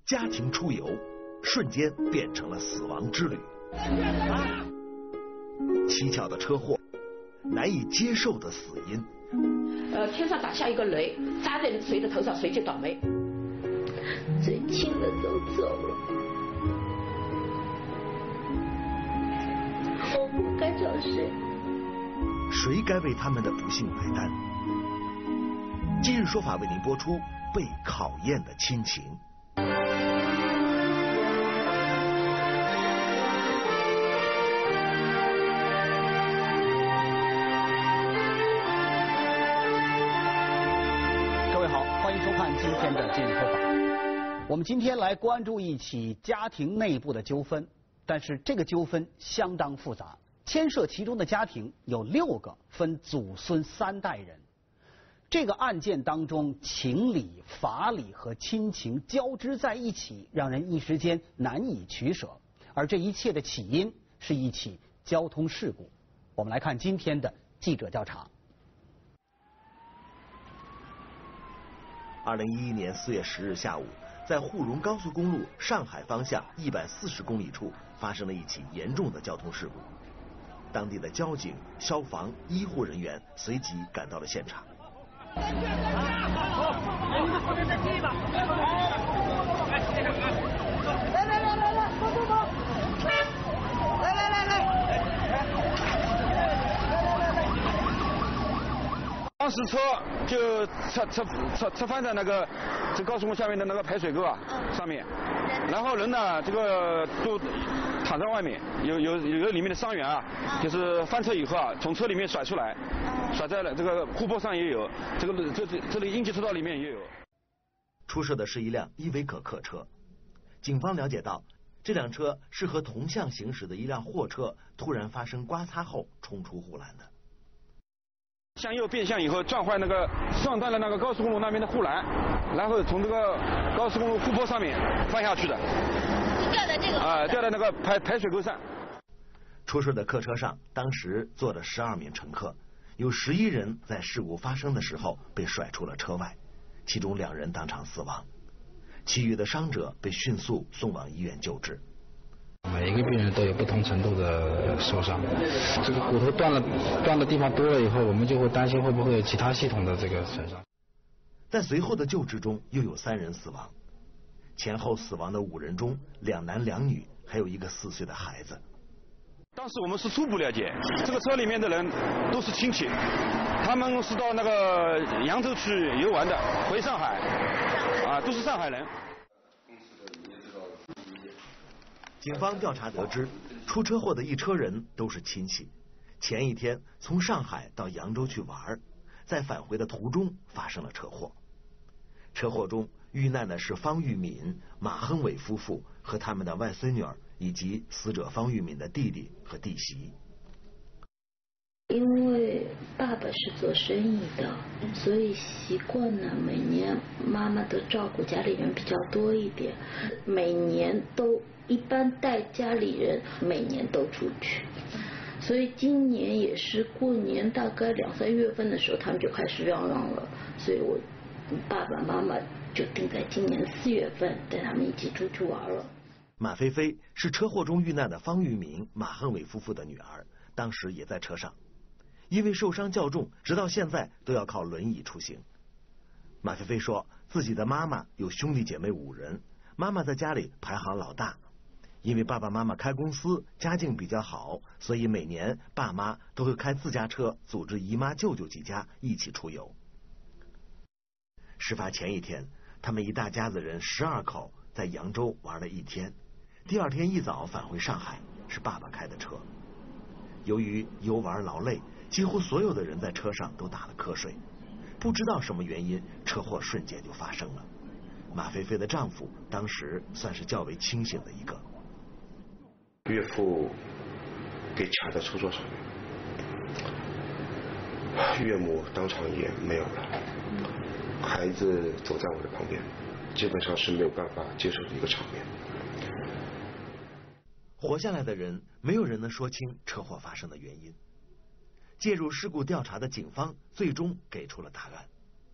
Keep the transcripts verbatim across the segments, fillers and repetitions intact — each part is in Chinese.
家庭出游瞬间变成了死亡之旅。蹊跷的车祸，难以接受的死因。 呃，天上打下一个雷，砸在谁的头上，谁就倒霉。 最亲的都走了，我不该找谁？ 谁该为他们的不幸买单？今日说法为您播出被考验的亲情。 各位好，欢迎收看今天的今日说法。我们今天来关注一起家庭内部的纠纷，但是这个纠纷相当复杂，牵涉其中的家庭有六个，分祖孙三代人。这个案件当中，情理、法理和亲情交织在一起，让人一时间难以取舍。而这一切的起因是一起交通事故。我们来看今天的记者调查。 二零一一年四月十日下午，在沪蓉高速公路上海方向一百四十公里处发生了一起严重的交通事故。当地的交警、消防、医护人员随即赶到了现场。来来来来来，走走走！来来来来！ 当时车就侧侧侧侧翻在那个这高速公路下面的那个排水沟啊上面，然后人呢这个都躺在外面，有有有里面的伤员啊，就是翻车以后啊从车里面甩出来，甩在了这个护坡上也有，这个这这这里应急车道里面也有。 出事的是一辆依维柯客车，警方了解到，这辆车是和同向行驶的一辆货车突然发生刮擦后冲出护栏的。 向右变向以后撞坏那个撞断了那个高速公路那边的护栏，然后从这个高速公路护坡上面翻下去的， 掉在这个啊、呃、掉在那个排排水沟上。 出事的客车上当时坐了十二名乘客，有十一人在事故发生的时候被甩出了车外，其中两人当场死亡，其余的伤者被迅速送往医院救治。 每一个病人都有不同程度的受伤，这个骨头断了断的地方多了以后，我们就会担心会不会有其他系统的这个损伤。 在随后的救治中，又有三人死亡，前后死亡的五人中，两男两女，还有一个四岁的孩子。 当时我们是初步了解，这个车里面的人都是亲戚，他们是到那个扬州去游玩的，回上海，啊，都是上海人。 警方调查得知，出车祸的一车人都是亲戚，前一天从上海到扬州去玩，在返回的途中发生了车祸。车祸中遇难的是方玉敏、马亨伟夫妇和他们的外孙女儿，以及死者方玉敏的弟弟和弟媳。 因为爸爸是做生意的，所以习惯了每年妈妈都照顾家里人比较多一点，每年都一般带家里人每年都出去，所以今年也是过年大概两三月份的时候，他们就开始嚷嚷了，所以我爸爸妈妈就定在今年四月份带他们一起出去玩了。 马菲菲是车祸中遇难的方玉敏、马亨伟夫妇的女儿，当时也在车上，因为受伤较重，直到现在都要靠轮椅出行。马菲菲说，自己的妈妈有兄弟姐妹五人，妈妈在家里排行老大。因为爸爸妈妈开公司，家境比较好，所以每年爸妈都会开自家车，组织姨妈舅舅几家一起出游。事发前一天，他们一大家子人十二口在扬州玩了一天，第二天一早返回上海，是爸爸开的车。由于游玩劳累，几乎所有的人在车上都打了瞌睡，不知道什么原因，车祸瞬间就发生了。马菲菲的丈夫当时算是较为清醒的一个。 岳父给卡在车座上面，岳母当场也没有了，孩子走在我的旁边，基本上是没有办法接受的一个场面。 活下来的人，没有人能说清车祸发生的原因。介入事故调查的警方最终给出了答案。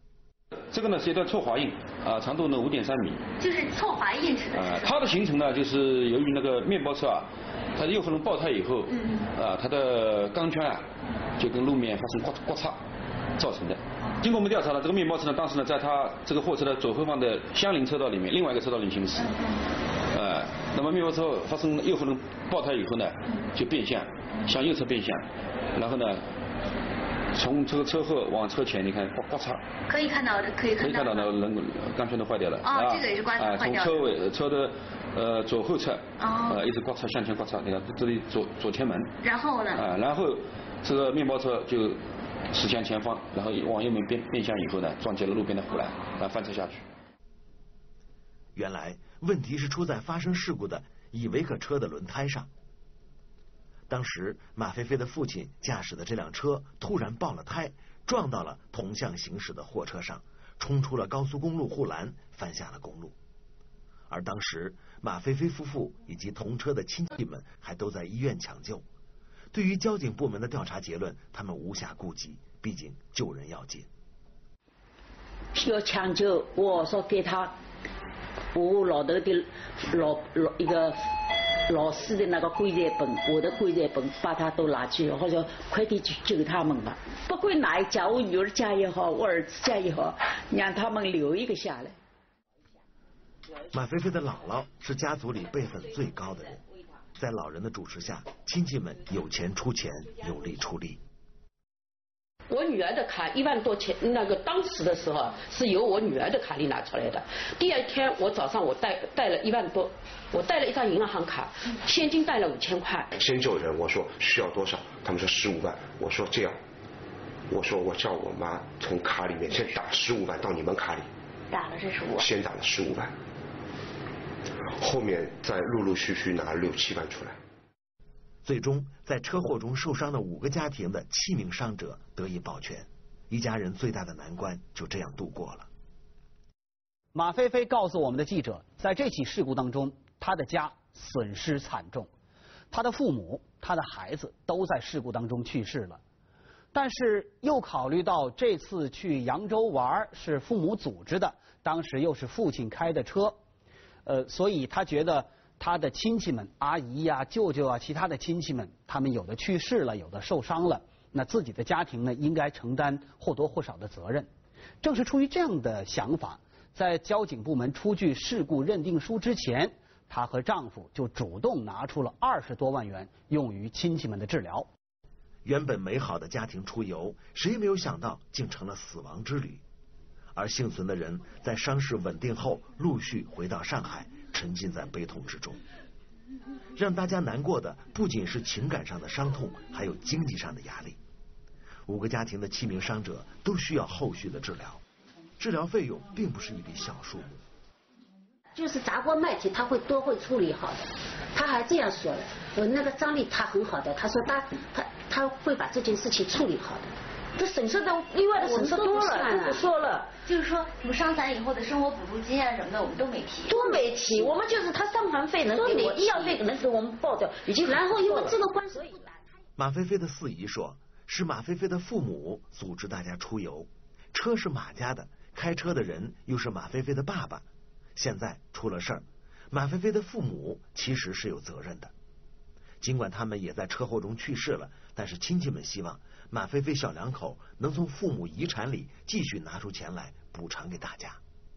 这个呢是一段错滑印，啊，长度呢五点三米。 就是错滑印指的是？ 啊，它的形成呢，就是由于那个面包车啊，它的右后轮爆胎以后，嗯啊，它的钢圈啊就跟路面发生刮刮擦造成的。经过我们调查呢，这个面包车呢，当时呢在它这个货车的左后方的相邻车道里面，另外一个车道里行驶。呃，那么面包车发生右后轮爆胎以后呢，就变向，向右侧变向，然后呢。从这个车后往车前，你看刮刮擦， 可以看到的，可以看到， 可以看到的人钢圈都坏掉了。 哦，这个也是刮擦坏掉的。从车尾车的呃左后侧，哦，呃一直刮擦向前刮擦，你看这里左左前门。 然后呢？ 啊，然后这个面包车就驶向前方，然后往右面变变向以后呢，撞击了路边的护栏，啊翻车下去。 原来问题是出在发生事故的依维柯车的轮胎上。当时马菲菲的父亲驾驶的这辆车突然爆了胎，撞到了同向行驶的货车上，冲出了高速公路护栏，翻下了公路。而当时马菲菲夫妇以及同车的亲戚们还都在医院抢救。对于交警部门的调查结论，他们无暇顾及，毕竟救人要紧。 要抢救，我说给他我老头的老老一个老师的那个棺材本，我的棺材本把他都拿去，或者快点去救他们吧。不管哪一家，我女儿家也好，我儿子家也好，让他们留一个下来。 马菲菲的姥姥是家族里辈分最高的人，在老人的主持下，亲戚们有钱出钱，有力出力。 我女儿的卡一万多钱，那个当时的时候是由我女儿的卡里拿出来的。第二天我早上我带带了一万多，我带了一张银行卡，现金带了五千块。 先救人，我说需要多少？他们说十五万。我说这样，我说我叫我妈从卡里面先打十五万到你们卡里。 打了这十五万。 先打了十五万，后面再陆陆续续拿了六七万出来。 最终，在车祸中受伤的五个家庭的七名伤者得以保全，一家人最大的难关就这样度过了。 马菲菲告诉我们的记者，在这起事故当中，他的家损失惨重，他的父母、他的孩子都在事故当中去世了。但是又考虑到这次去扬州玩是父母组织的，当时又是父亲开的车，呃，所以他觉得他的亲戚们，阿姨呀、啊、舅舅啊，其他的亲戚们，他们有的去世了，有的受伤了，那自己的家庭呢，应该承担或多或少的责任。正是出于这样的想法，在交警部门出具事故认定书之前，她和丈夫就主动拿出了二十多万元用于亲戚们的治疗。 原本美好的家庭出游，谁也没有想到竟成了死亡之旅。而幸存的人在伤势稳定后，陆续回到上海，沉浸在悲痛之中。让大家难过的不仅是情感上的伤痛，还有经济上的压力。五个家庭的七名伤者都需要后续的治疗，治疗费用并不是一笔小数目。 就是砸锅卖铁，他会都会处理好的。他还这样说的，呃，那个张丽他很好的，他说他他他会把这件事情处理好的。这损失的意外的损失多了，都不说了。 就是说，什么伤残以后的生活补助金啊什么的，我们都没提。 都没提，我们就是他伤残费能给我，医药费能给我们报掉，已经。然后因为这个关系， 马菲菲的四姨说，是马菲菲的父母组织大家出游，车是马家的，开车的人又是马菲菲的爸爸。现在出了事儿，马菲菲的父母其实是有责任的。尽管他们也在车祸中去世了，但是亲戚们希望马菲菲小两口能从父母遗产里继续拿出钱来补偿给大家。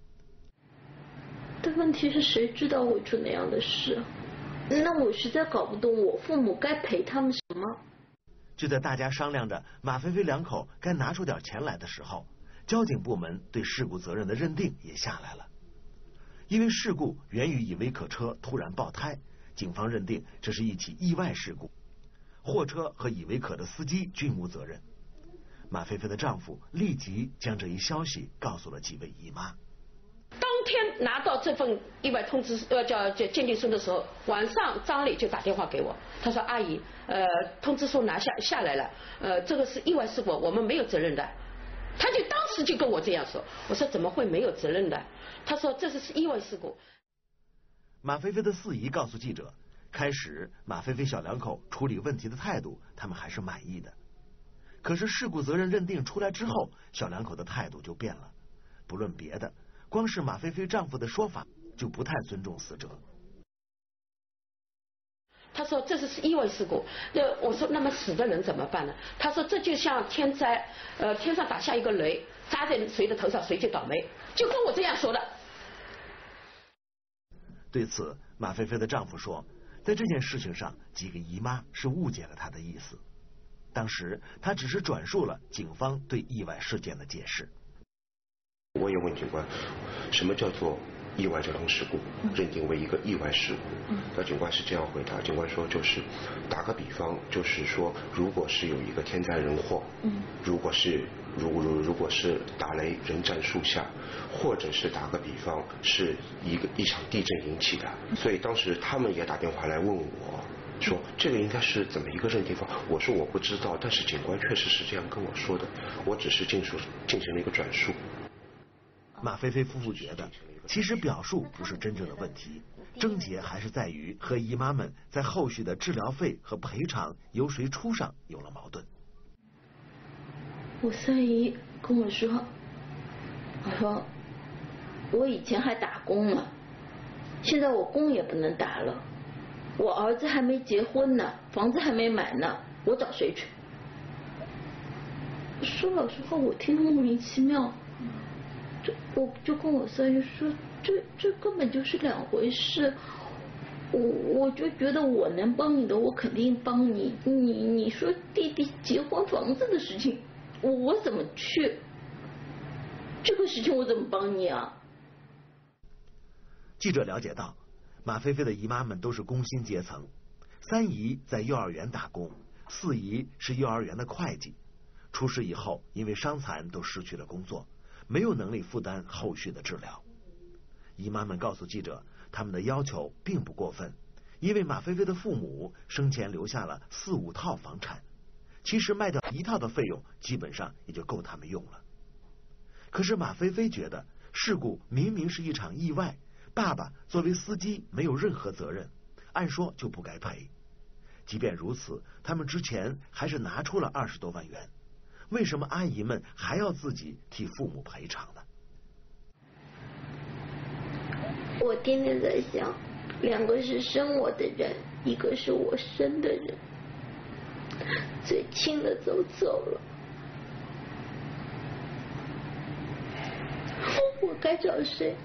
但问题是谁知道会出那样的事？那我实在搞不懂，我父母该赔他们什么？ 就在大家商量着马菲菲两口该拿出点钱来的时候，交警部门对事故责任的认定也下来了。因为事故源于依维柯车突然爆胎，警方认定这是一起意外事故，货车和依维柯的司机均无责任。马菲菲的丈夫立即将这一消息告诉了几位姨妈。 当天拿到这份意外通知呃叫叫鉴定书的时候，晚上张磊就打电话给我，他说阿姨，呃通知书拿下下来了，呃这个是意外事故，我们没有责任的。他就当时就跟我这样说，我说怎么会没有责任的？他说这是意外事故。 马菲菲的四姨告诉记者，开始马菲菲小两口处理问题的态度他们还是满意的，可是事故责任认定出来之后，小两口的态度就变了。 不论别的，光是马菲菲丈夫的说法就不太尊重死者。 他说这是意外事故，那我说那么死的人怎么办呢？他说这就像天灾，呃，天上打下一个雷，砸在谁的头上谁就倒霉，就跟我这样说的。 对此，马菲菲的丈夫说，在这件事情上，几个姨妈是误解了他的意思。当时他只是转述了警方对意外事件的解释。 我也问警官，什么叫做意外交通事故，认定为一个意外事故？那警官是这样回答，警官说就是打个比方，就是说如果是有一个天灾人祸，如果是如如如果是打雷人站树下，或者是打个比方是一个一场地震引起的，所以当时他们也打电话来问我说这个应该是怎么一个认定方？我说我不知道，但是警官确实是这样跟我说的，我只是进述进行了一个转述。 马菲菲夫妇觉得，其实表述不是真正的问题，症结还是在于和姨妈们在后续的治疗费和赔偿由谁出上有了矛盾。 我三姨跟我说，我说我以前还打工呢，现在我工也不能打了，我儿子还没结婚呢，房子还没买呢，我找谁去？说老实话，我听得莫名其妙。这我就跟我三姨说，这这根本就是两回事。我我就觉得我能帮你的，我肯定帮你。你你说弟弟结婚房子的事情，我我怎么去？这个事情我怎么帮你啊？ 记者了解到，马菲菲的姨妈们都是工薪阶层，三姨在幼儿园打工，四姨是幼儿园的会计。出事以后，因为伤残都失去了工作，没有能力负担后续的治疗。姨妈们告诉记者，他们的要求并不过分，因为马菲菲的父母生前留下了四五套房产，其实卖掉一套的费用基本上也就够他们用了。可是马菲菲觉得，事故明明是一场意外，爸爸作为司机没有任何责任，按说就不该赔。即便如此，他们之前还是拿出了二十多万元，为什么阿姨们还要自己替父母赔偿呢？ 我天天在想，两个是生我的人，一个是我生的人，最亲的都走了，我该找谁？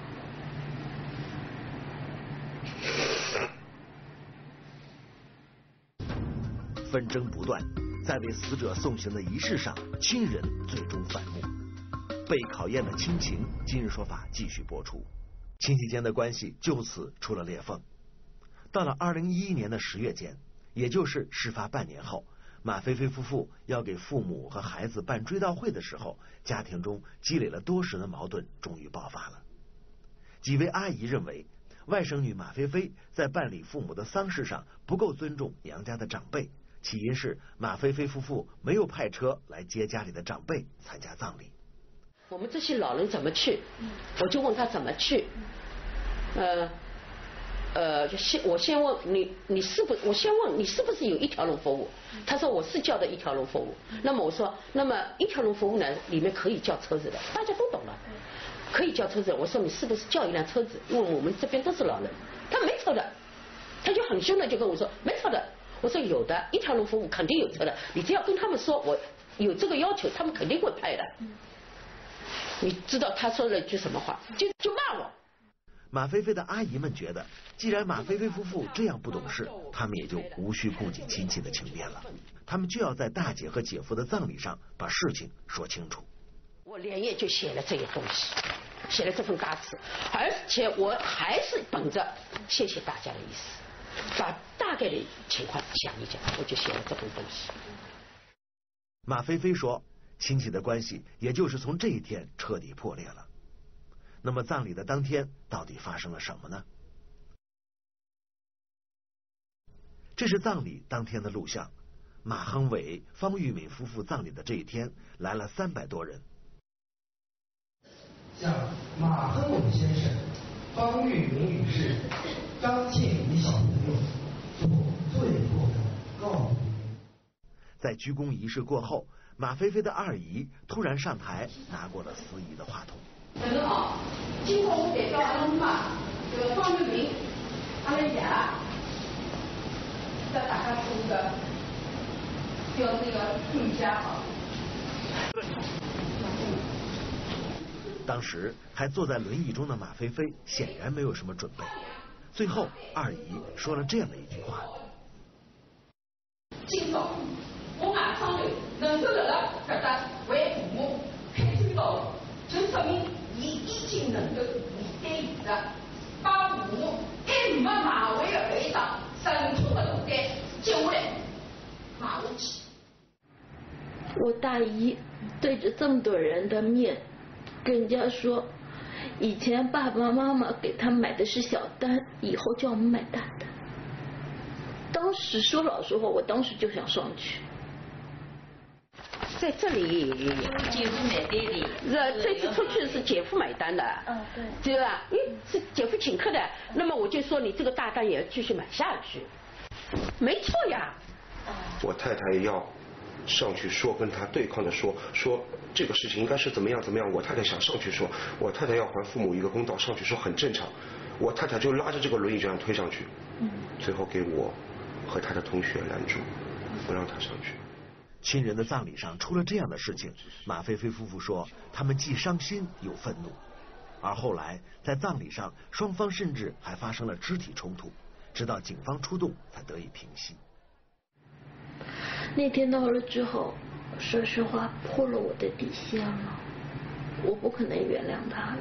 纷争不断，在为死者送行的仪式上，亲人最终反目。被考验的亲情，今日说法继续播出。亲戚间的关系就此出了裂缝。到了二零一一年的十月间，也就是事发半年后，马菲菲夫妇要给父母和孩子办追悼会的时候，家庭中积累了多时的矛盾终于爆发了。几位阿姨认为，外甥女马菲菲在办理父母的丧事上不够尊重娘家的长辈，起因是马菲菲夫妇没有派车来接家里的长辈参加葬礼。 我们这些老人怎么去？我就问他怎么去。呃呃，就先我先问你，你是不？我先问你是不是有一条龙服务？他说我是叫的一条龙服务。那么我说，那么一条龙服务呢，里面可以叫车子的，大家都懂了，可以叫车子。我说你是不是叫一辆车子？因为我们这边都是老人，他没车的，他就很凶的就跟我说没车的。我说有的，一条龙服务肯定有车的，你只要跟他们说我有这个要求，他们肯定会派的。你知道他说了一句什么话？就就骂我。 马菲菲的阿姨们觉得，既然马菲菲夫妇这样不懂事，他们也就无需顾及亲戚的情面了。他们就要在大姐和姐夫的葬礼上把事情说清楚。 我连夜就写了这些东西，写了这份答词，而且我还是本着谢谢大家的意思，把大概的情况讲一讲，我就写了这份东西。 马菲菲说，亲戚的关系也就是从这一天彻底破裂了。那么葬礼的当天到底发生了什么呢？这是葬礼当天的录像。马亨伟、方玉敏夫妇葬礼的这一天，来了三百多人。 向马亨伟先生、方玉敏女士、张庆怡小朋友做最后的告别。 在鞠躬仪式过后，马菲菲的二姨突然上台拿过了司仪的话筒。 那个啊，经过我代表阿拉妈，这个方玉明，阿拉爷，在大家说的，叫这个专家啊。 当时还坐在轮椅中的马菲菲显然没有什么准备。最后，二姨说了这样的一句话： 今朝我外甥女能够辣辣搿搭为父母开展道路，就说明伊已经能够面对现实，把父母还没买回的悲伤、沉重的负担接下来买下去。 我大姨对着这么多人的面跟人家说，以前爸爸妈妈给他买的是小单，以后叫我们买大单。当时说老实话，我当时就想上去。 在这里， 姐夫买单的。 是这次出去是姐夫买单的。 嗯，对。 对吧？嗯，是姐夫请客的。那么我就说你这个大单也要继续买下去，没错呀。 我太太要上去说，跟他对抗的说说这个事情应该是怎么样怎么样。我太太想上去说，我太太要还父母一个公道，上去说很正常。我太太就拉着这个轮椅这样推上去，嗯，最后给我和他的同学拦住，不让他上去。 亲人的葬礼上出了这样的事情，马菲菲夫妇说他们既伤心又愤怒。而后来在葬礼上，双方甚至还发生了肢体冲突，直到警方出动才得以平息。 那天到了之后，说实话破了我的底线了，我不可能原谅他了。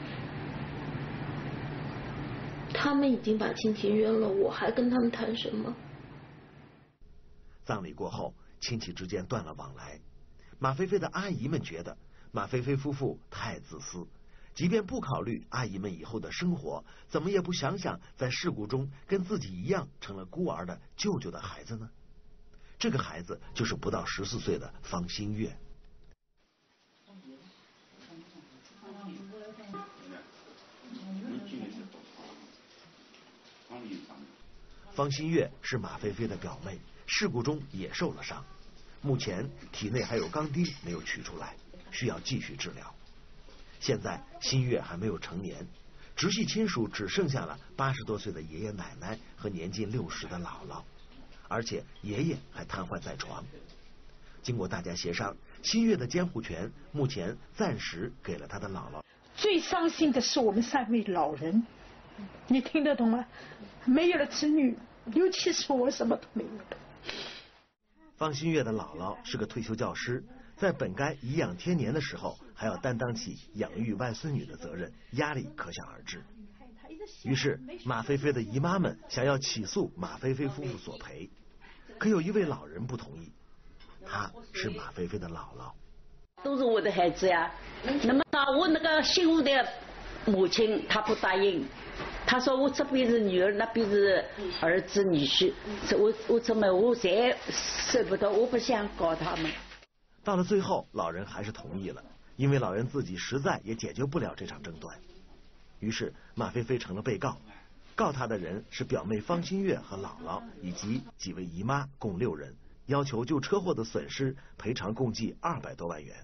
他们已经把亲情扔了，我还跟他们谈什么？ 葬礼过后，亲戚之间断了往来。马菲菲的阿姨们觉得马菲菲夫妇太自私，即便不考虑阿姨们以后的生活，怎么也不想想在事故中跟自己一样成了孤儿的舅舅的孩子呢？这个孩子就是不到十四岁的方新月。方新月是马菲菲的表妹，事故中也受了伤，目前体内还有钢钉没有取出来，需要继续治疗。现在新月还没有成年，直系亲属只剩下了八十多岁的爷爷奶奶和年近六十的姥姥，而且爷爷还瘫痪在床。经过大家协商，新月的监护权目前暂时给了他的姥姥。 最伤心的是我们三位老人，你听得懂吗？没有了子女，尤其是我什么都没有了。 方新月的姥姥是个退休教师，在本该颐养天年的时候，还要担当起养育外孙女的责任，压力可想而知。于是马菲菲的姨妈们想要起诉马菲菲夫妇索赔，可有一位老人不同意，他是马菲菲的姥姥。 都是我的孩子呀，那么我那个姓吴的母亲她不答应，她说我这边是女儿，那边是儿子女婿，我我怎么我谁舍不得，我不想搞他们。 到了最后，老人还是同意了，因为老人自己实在也解决不了这场争端。于是马菲菲成了被告，告他的人是表妹方新月和姥姥以及几位姨妈，共六人，要求就车祸的损失赔偿共计二百多万元。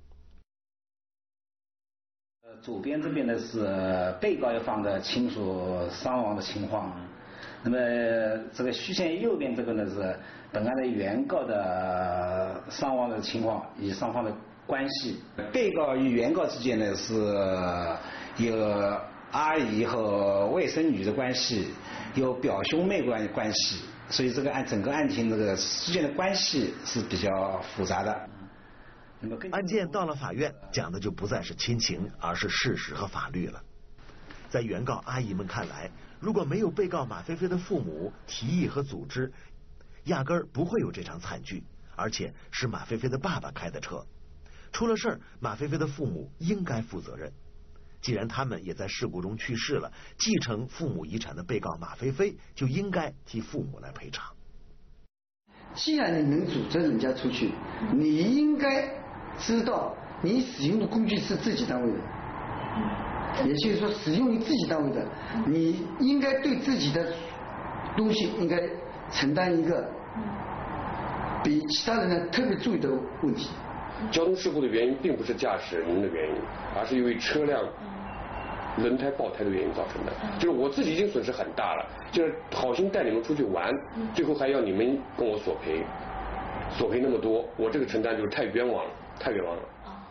左边这边呢是被告一方的亲属伤亡的情况，那么这个虚线右边这个呢是本案的原告的伤亡的情况以及双方的关系。被告与原告之间呢是有阿姨和外甥女的关系，有表兄妹关关系，所以这个案整个案情这个之间的关系是比较复杂的。 案件到了法院，讲的就不再是亲情，而是事实和法律了。在原告阿姨们看来，如果没有被告马菲菲的父母提议和组织，压根儿不会有这场惨剧，而且是马菲菲的爸爸开的车。出了事儿，马菲菲的父母应该负责任。既然他们也在事故中去世了，继承父母遗产的被告马菲菲就应该替父母来赔偿。 既然你能组织人家出去，你应该知道你使用的工具是自己单位的，也就是说使用于自己单位的，你应该对自己的东西应该承担一个比其他人呢特别注意的问题。 交通事故的原因并不是驾驶人的原因，而是因为车辆轮胎爆胎的原因造成的。就是我自己已经损失很大了，就是好心带你们出去玩，最后还要你们跟我索赔，索赔那么多，我这个承担就是太冤枉了，太冤枉了。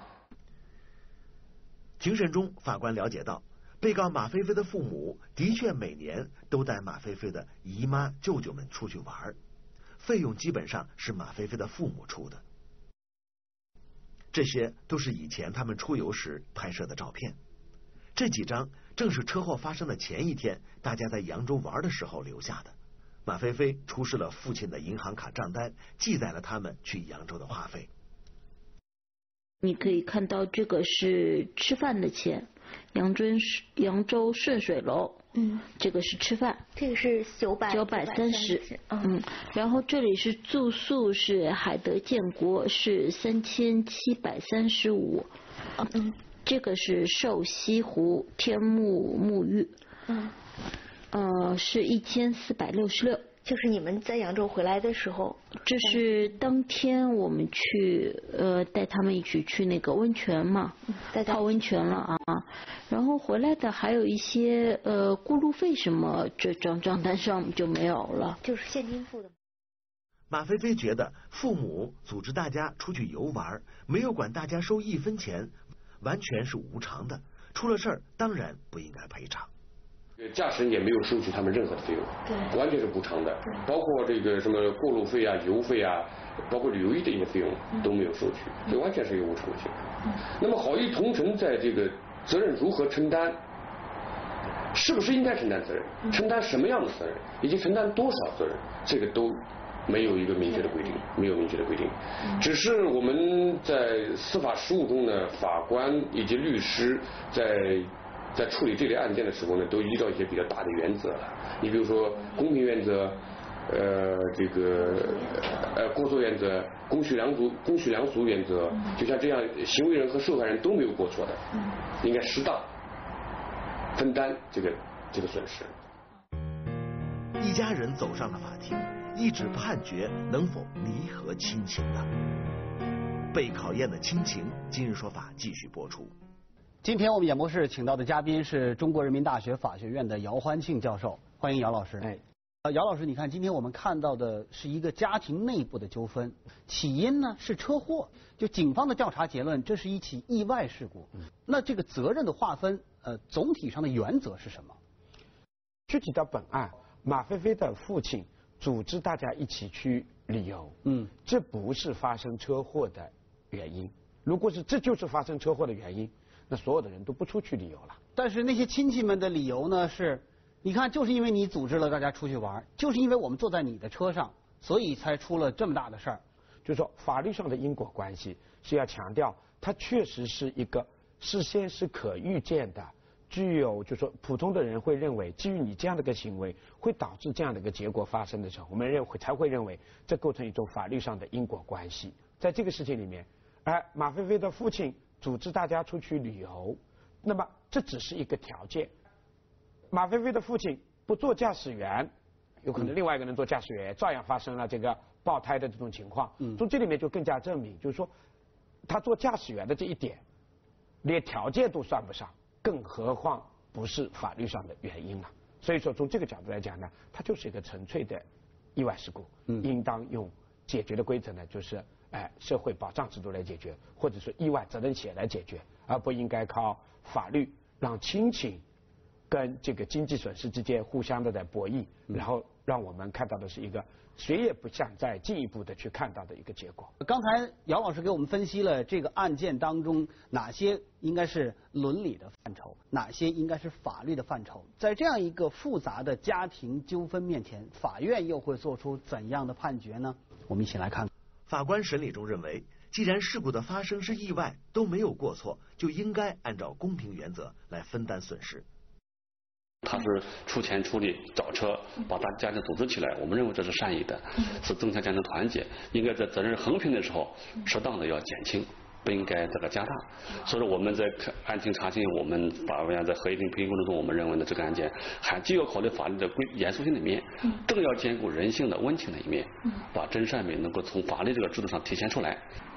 庭审中，法官了解到，被告马菲菲的父母的确每年都带马菲菲的姨妈、舅舅们出去玩，费用基本上是马菲菲的父母出的。这些都是以前他们出游时拍摄的照片，这几张正是车祸发生的前一天大家在扬州玩的时候留下的。马菲菲出示了父亲的银行卡账单，记载了他们去扬州的花费。 你可以看到这个是吃饭的钱，扬州扬州顺水楼，嗯，这个是吃饭， 这个是九百九百三十，嗯，然后这里是住宿是海德建国是三千七百三十五，嗯，这个是瘦西湖天目沐浴，嗯，呃是一千四百六十六。 就是你们在扬州回来的时候， 这是当天我们去呃带他们一起去那个温泉嘛，嗯、泡温泉了啊，然后回来的还有一些呃过路费什么，这张账单上就没有了， 就是现金付的。 马菲菲觉得父母组织大家出去游玩，没有管大家收一分钱，完全是无偿的，出了事儿当然不应该赔偿。 驾驶人也没有收取他们任何的费用，对，完全是无偿的，包括这个什么过路费啊、油费啊，包括旅游业的一些费用都没有收取，这完全是一个无偿的行为。嗯、那么好意同城在这个责任如何承担，是不是应该承担责任，嗯、承担什么样的责任，以及承担多少责任，这个都没有一个明确的规定，没有明确的规定。嗯、只是我们在司法实务中呢，法官以及律师在。在处理这类案件的时候呢，都依照一些比较大的原则了。你比如说公平原则，呃，这个呃过错原则，公序良俗、公序良俗原则，就像这样，行为人和受害人都没有过错的，应该适当分担这个这个损失。 一家人走上了法庭，一纸判决能否弥合亲情呢？被考验的亲情，今日说法继续播出。 今天我们演播室请到的嘉宾是中国人民大学法学院的姚欢庆教授，欢迎姚老师。哎，呃，姚老师，你看今天我们看到的是一个家庭内部的纠纷，起因呢是车祸，就警方的调查结论，这是一起意外事故。嗯、那这个责任的划分，呃，总体上的原则是什么？ 具体到本案，马菲菲的父亲组织大家一起去旅游，嗯，这不是发生车祸的原因。如果是这就是发生车祸的原因，那所有的人都不出去旅游了。 但是那些亲戚们的理由呢是，你看就是因为你组织了大家出去玩，就是因为我们坐在你的车上，所以才出了这么大的事儿。 就是说法律上的因果关系是要强调，它确实是一个事先是可预见的，具有就是说普通的人会认为，基于你这样的一个行为会导致这样的一个结果发生的时候，我们认为才会认为这构成一种法律上的因果关系。在这个事情里面，而马菲菲的父亲组织大家出去旅游，那么这只是一个条件。马菲菲的父亲不做驾驶员，有可能另外一个人做驾驶员，照样发生了这个爆胎的这种情况。从这里面就更加证明，就是说他做驾驶员的这一点，连条件都算不上，更何况不是法律上的原因了。所以说从这个角度来讲呢，它就是一个纯粹的意外事故，嗯、应当用解决的规则呢，就是哎社会保障制度来解决，或者说意外责任险来解决，而不应该靠法律让亲情跟这个经济损失之间互相的在博弈，然后让我们看到的是一个谁也不想再进一步的去看到的一个结果。 刚才姚老师给我们分析了这个案件当中哪些应该是伦理的范畴，哪些应该是法律的范畴。在这样一个复杂的家庭纠纷面前，法院又会做出怎样的判决呢？我们一起来看。 法官审理中认为，既然事故的发生是意外，都没有过错，就应该按照公平原则来分担损失。 他是出钱出力找车，把大家庭组织起来，我们认为这是善意的，是增强家庭团结。应该在责任横平的时候，适当的要减轻，不应该这个加大。所以说我们在案情查清，我们法院在合议庭评估中，我们认为呢这个案件还既要考虑法律的规严肃性的一面，更要兼顾人性的温情的一面，把真善美能够从法律这个制度上体现出来。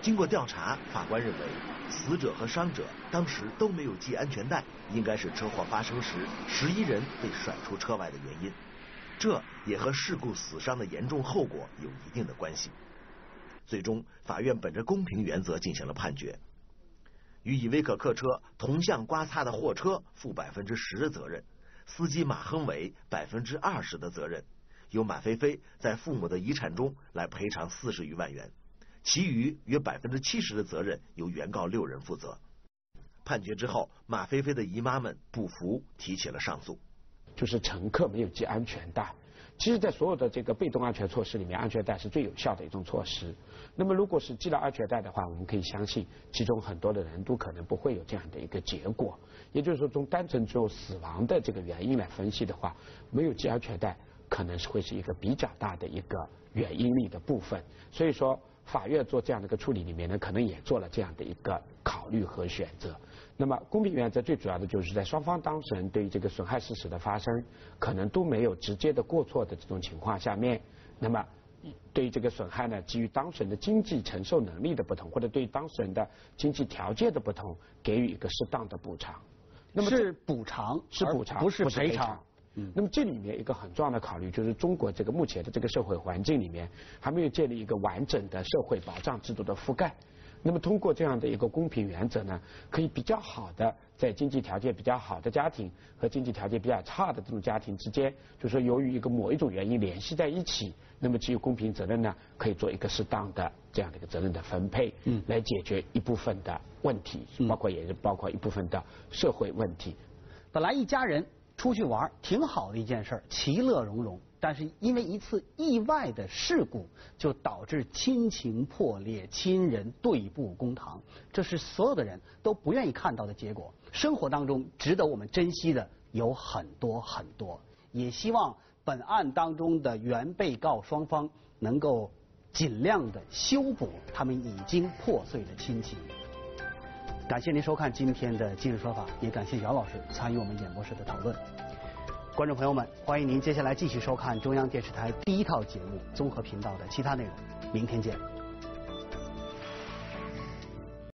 经过调查，法官认为死者和伤者当时都没有系安全带，应该是车祸发生时十一人被甩出车外的原因。这也和事故死伤的严重后果有一定的关系。最终，法院本着公平原则进行了判决，与依维柯客车同向刮擦的货车负百分之十的责任，司机马亨伟百分之二十的责任，由马菲菲在父母的遗产中来赔偿四十余万元，其余约百分之七十的责任由原告六人负责。判决之后，马菲菲的姨妈们不服，提起了上诉。 就是乘客没有系安全带。其实，在所有的这个被动安全措施里面，安全带是最有效的一种措施。那么，如果是系了安全带的话，我们可以相信，其中很多的人都可能不会有这样的一个结果。也就是说，从单纯就死亡的这个原因来分析的话，没有系安全带可能是会是一个比较大的一个原因力的部分。所以说，法院做这样的一个处理里面呢，可能也做了这样的一个考虑和选择。那么公平原则最主要的就是在双方当事人对于这个损害事实的发生可能都没有直接的过错的这种情况下面，那么对于这个损害呢，基于当事人的经济承受能力的不同，或者对于当事人的经济条件的不同，给予一个适当的补偿。 那么是补偿， 是补偿， 不是赔偿。 嗯，那么这里面一个很重要的考虑就是中国这个目前的这个社会环境里面还没有建立一个完整的社会保障制度的覆盖。那么通过这样的一个公平原则呢，可以比较好的在经济条件比较好的家庭和经济条件比较差的这种家庭之间，就是说由于一个某一种原因联系在一起，那么基于公平责任呢，可以做一个适当的这样的一个责任的分配，嗯，来解决一部分的问题，包括也是包括一部分的社会问题。 本来一家人出去玩挺好的一件事，其乐融融，但是因为一次意外的事故，就导致亲情破裂，亲人对簿公堂，这是所有的人都不愿意看到的结果。生活当中值得我们珍惜的有很多很多，也希望本案当中的原被告双方能够尽量的修补他们已经破碎的亲情。感谢您收看今天的今日说法，也感谢姚老师参与我们演播室的讨论。观众朋友们，欢迎您接下来继续收看中央电视台第一套节目综合频道的其他内容。明天见。